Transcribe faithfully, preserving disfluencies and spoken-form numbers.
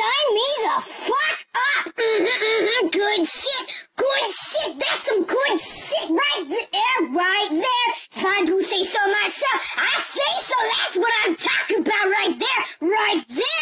sign me the fuck up. Mm-hmm, good shit. Good shit. That's some good shit right there, right there. If I do say so myself, I say so. That's what I'm talking about right there, right there.